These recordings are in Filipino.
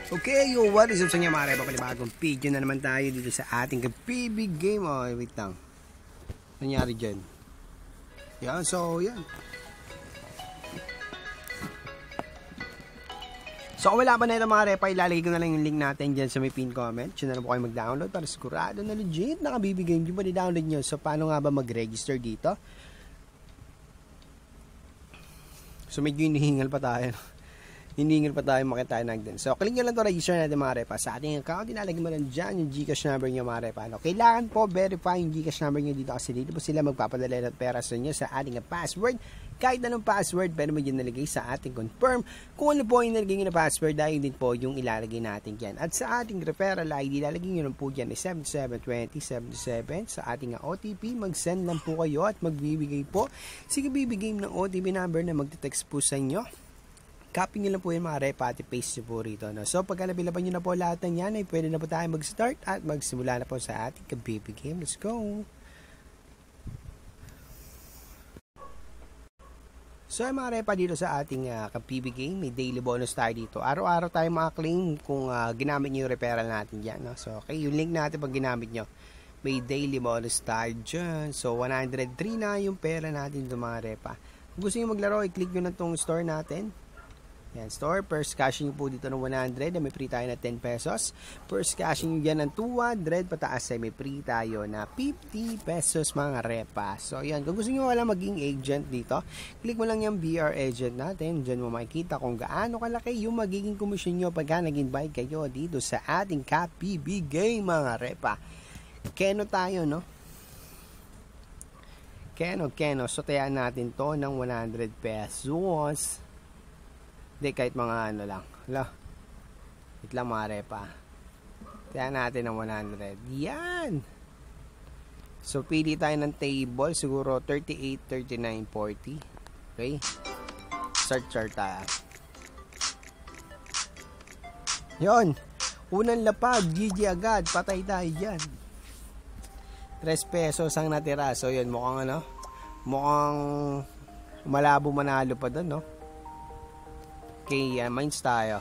Okay, what is up sa inyo mga repa? Panibagong video na naman tayo dito sa ating PB game. Oh, wait lang. Nangyari dyan? Yan, so yan. So kung wala pa na ito mga repa, ilalagay ko na lang yung link natin dyan sa may pin comment. Diyan na lang po kayo mag-download para sigurado na legit na PB game yung pa di-download nyo. So paano nga ba mag-register dito? So medyo hinihingal pa tayo. Hindi pa tayo makita nagdan. So, click nyo lang ito, register natin mga repa. Sa ating account, inalagay mo lang dyan yung Gcash number nyo mga repa. No? Kailangan po verify yung Gcash number nyo dito kasi dito po sila magpapadala ng pera sa inyo sa ating password. Kahit anong password, pero may dyan nalagay sa ating confirm. Kung ano po yung nalagay nyo na password, dahil din po yung ilalagay natin dyan. At sa ating referral ID, ilalagay nyo lang po dyan is 772077. Sa ating OTP, mag-send lang po kayo at magbibigay po. Sige, bibigay ng OTP number na magte-text po sa inyo. Copy nyo lang po yung mga repa at paste nyo po rito. No? So, pagka nabilapan nyo na po lahat ng yan, ay pwede na po tayo mag-start at magsimula na po sa ating ka-BB game. Let's go! So, mga repa dito sa ating ka-BB game, may daily bonus tayo dito. Araw-araw tayo maka-claim kung ginamit nyo yung referral natin dyan. No? So, okay, yung link natin pag ginamit nyo, may daily bonus tayo dyan. So, 103 na yung pera natin dito mga repa. Kung gusto nyo maglaro, i-click nyo na itong store natin. Yan, store. First cashing po dito ng 100. May free tayo na 10 pesos. First cashing yan ng 200. Pataas ay may free tayo na 50 pesos mga repa. So, yan. Kung gusto nyo wala maging agent dito, click mo lang yung BR agent natin. Diyan mo makikita kung gaano kalaki yung magiging komisyon nyo pagka nag-invite kayo dito sa ating ka-PB game mga repa. Keno tayo, no? Keno. So, tayaan natin to ng 100 pesos. Hindi, kahit mga ano lang. Hala. Wait lang mga repa. Tiyan natin ng 100. Yan! So, pili tayo ng table. Siguro 38, 39, 40. Okay? Start chart tayo. Yun! Unang lapag. GG agad. Patay tayo dyan. 3 pesos ang natira. So, yun. Mukhang ano? Mukhang malabo manalo pa doon, no? Okay, mines tayo.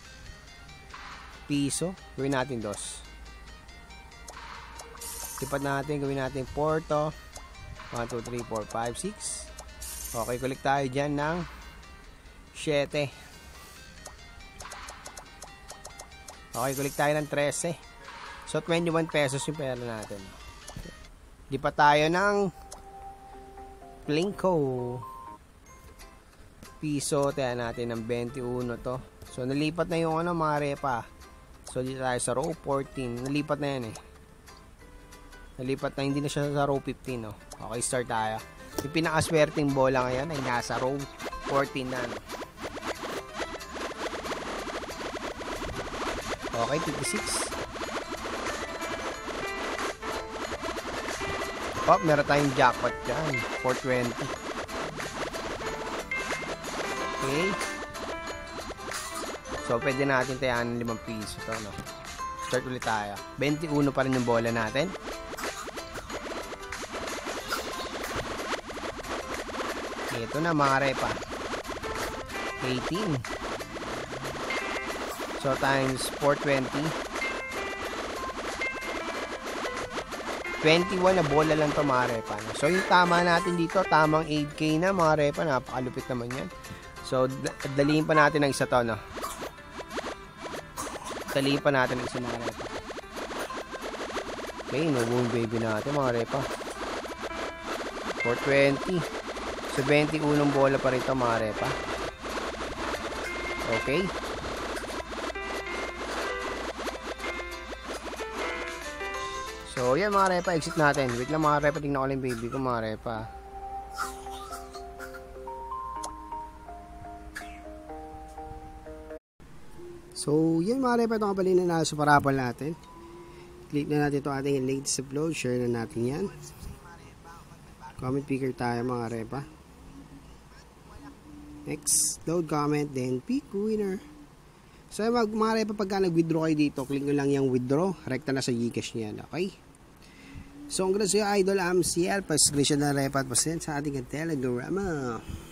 Piso. Gawin natin 2. Lipat natin. Gawin natin 4 to. 1, 2, 3, 4, 5, 6. Okay, kulik tayo dyan ng 7. Okay, kulik tayo ng 13. So, 21 pesos yung pera natin. Lipat tayo ng Plinko. Piso, tayo natin ng 21 to. So, nalipat na yung ano, mga repa. So, dito tayo sa row 14. Nalipat na yan eh. Nalipat na, hindi na siya sa row 15, no? Okay, start tayo. Yung pinakaswerteng bola ngayon ay nasa row 14 na, no? Okay, 56. Oh, meron tayong jackpot dyan. 420. Okay. So, pwede natin tayaan 5 piso to, no? Start ulit tayo. 21 pa rin yung bola natin. Ito na mga repa. 18. So, times 420. 21 na bola lang to mga repa. So, yung tama natin dito, tamang 8K na mga repa. Napakalupit naman yan. So, dalihin pa natin ang isa to, no? Dalihin pa natin ang isa mga repa. Okay, no-boom baby natin mga repa. 420. So, 21 bola pa rin ito mga repa. Okay. So, yan mga repa, exit natin. Wait lang mga repa, tingnan ko lang baby ko mga repa. So, yan mga repa, ito nga pala na nasa parapal natin. Click na natin ito ating latest upload. Share na natin yan. Comment picker tayo mga repa. Next, load comment, then pick winner. So, mga repa, pagka nag-withdraw kayo dito, click nyo lang yung withdraw. Rekta na sa Gcash niyan, okay? So, ang grasyo idol, si Alpha, screenshot na repa at pasend sa ating Telegram.